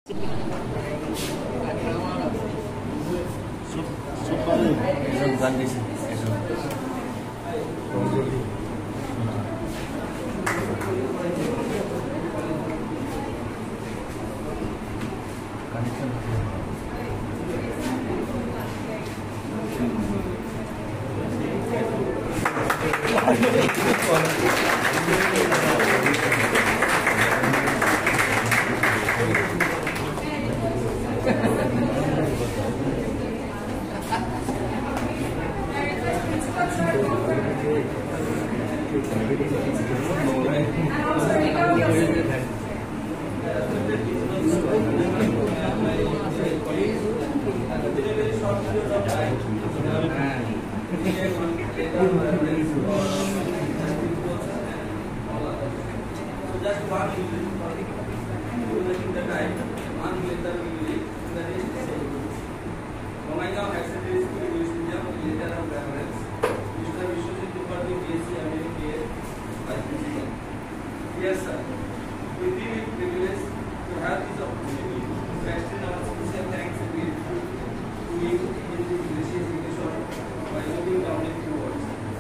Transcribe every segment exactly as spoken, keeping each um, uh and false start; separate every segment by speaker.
Speaker 1: Bongaigaon H S School English Medium, letter of reference. Mister Vishwajit Tripathi, B S c M A B A, Vice Principal. Yes, sir. We feel it privilege to have this opportunity to extend our sincere thanks and gratitude to you in this gracious occasion by moving down a few words.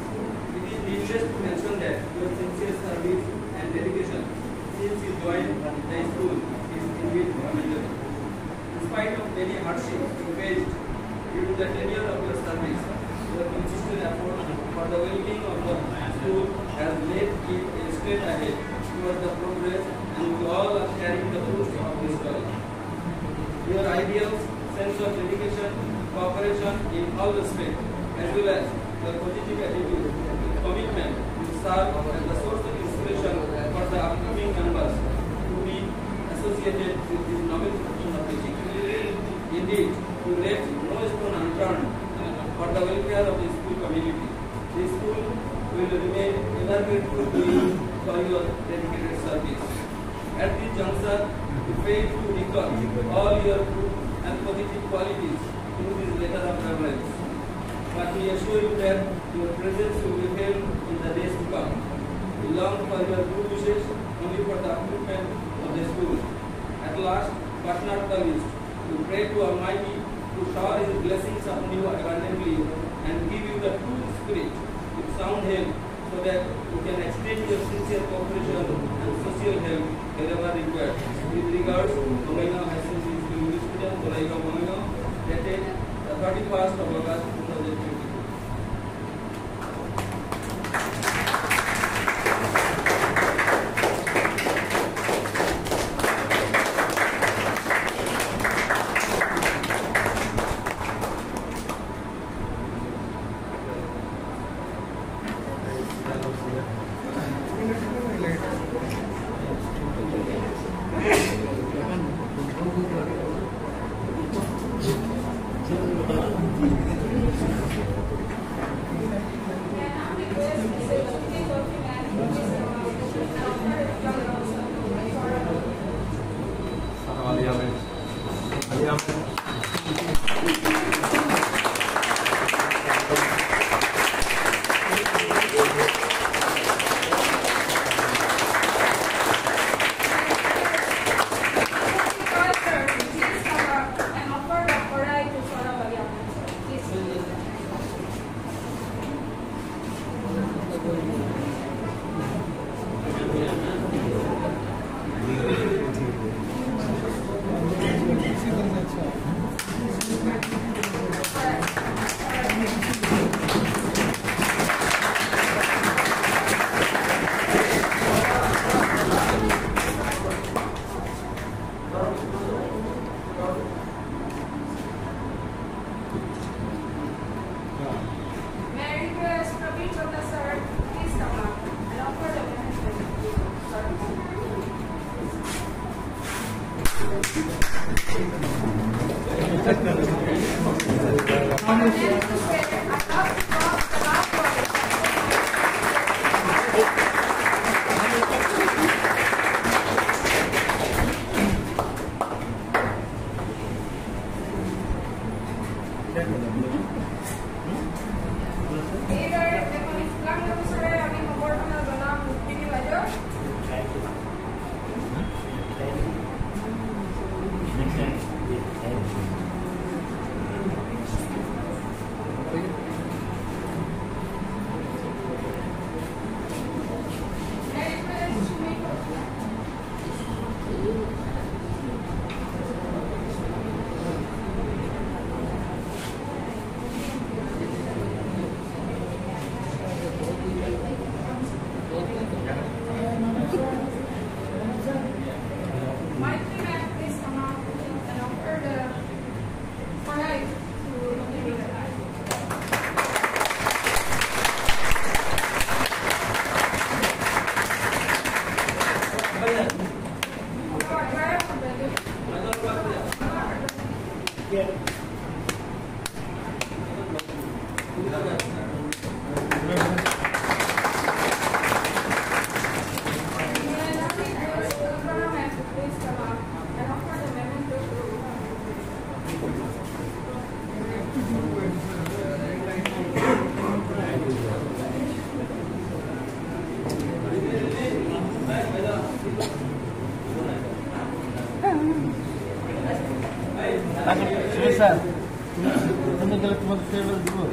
Speaker 1: It is needless to mention that your sincere service and dedication since you joined the school is indeed commendable. In spite of many hardships you faced during the tenure of your service, your consistent effort for the well-being of the school has led it a straight ahead towards the progress, and we all are carrying the fruits of this work. Your ideals, sense of dedication, cooperation in all respects, as well as your positive attitude and commitment will serve as the source of inspiration for the upcoming members to be associated with this noble profession of teaching. Indeed, you left no stone unturned for the welfare of the school community. The school will remain ever grateful to you for your dedicated service. At this juncture, we fail to recall all your good and positive qualities in this letter of reverence. But we assure you that your presence will be felt in the days to come. We long for your good wishes only for the upliftment of the school. At last, but not the least, we pray to Almighty to shower His blessings upon you abundantly and give you the true spirit with sound health, so that you can extend your sincere cooperation and social help wherever required. With regards, Bongaigaon H S School English Medium, Bongaigaon, dated the thirty-first of August two thousand twenty-two.
Speaker 2: Sir, तुम्हें गलत मत favour दो।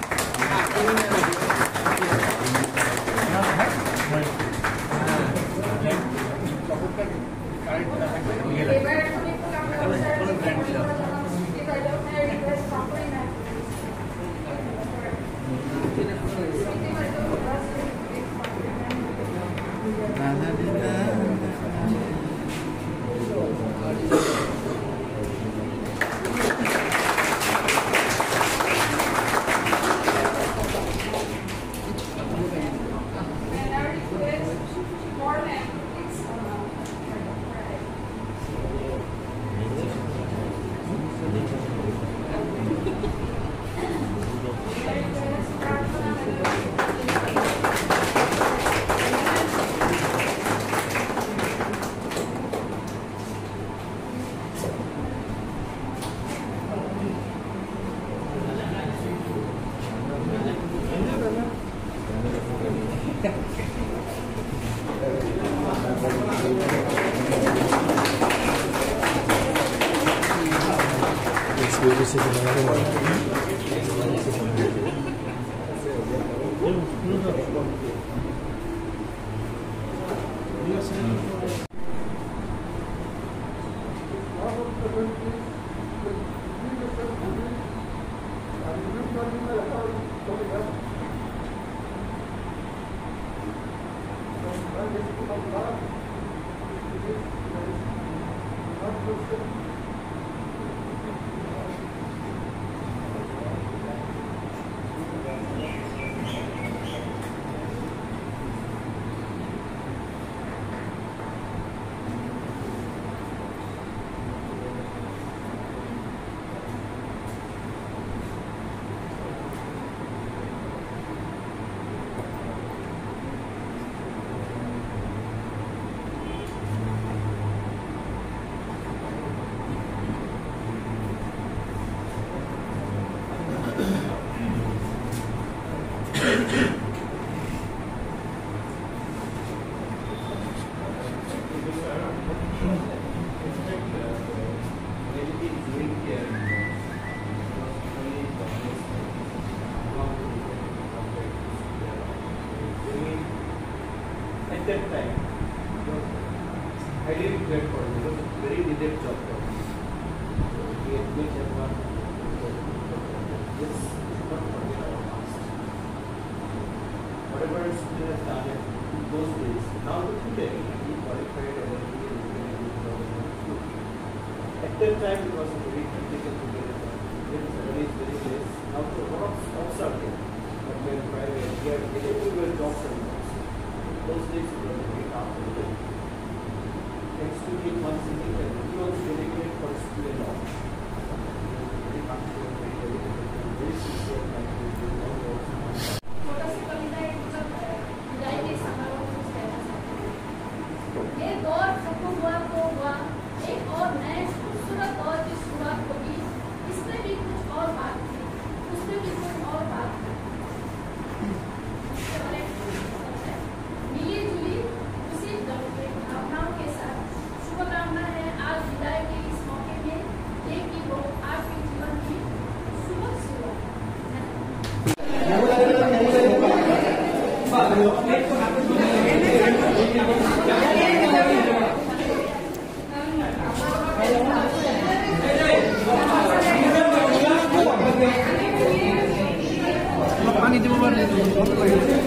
Speaker 1: At that time, I didn't regret for it. It was a very needed job for me. We had made everyone this should not forget our past. Whatever student has done it in those days, now today, he qualified as a At that time, it was a very critical to get it done. It was very, very less. Now, a lot of jobs are there. But when private, we are getting everywhere jobs and jobs. Those days, it was a very tough to do. Thanks to him, one sitting there, he was dedicated for school and all. Very comfortable, very dedicated, very sincere, and very all works.
Speaker 3: ये दौर खत्म हुआ तो हुआ, एक और नए खूबसूरत दौर की शुरुआत होगी। इसमें भी कुछ और बात थी, उसमें भी कुछ और बात थी। मिली जुली उसी भावनाओं के साथ शुभकामना है आज विदाई के इस
Speaker 2: बहुत